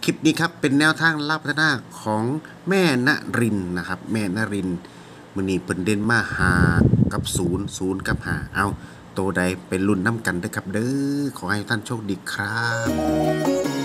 คลิปนี้ครับเป็นแนวทางลับพัฒนาของแม่ณรินนะครับแม่ณรินมื้อนี้เพิ่นเด่นมาหากับศูนย์กับหาโตใดเป็นรุ่นน้ำกันเด้อครับเด้อขอให้ท่านโชคดีครับ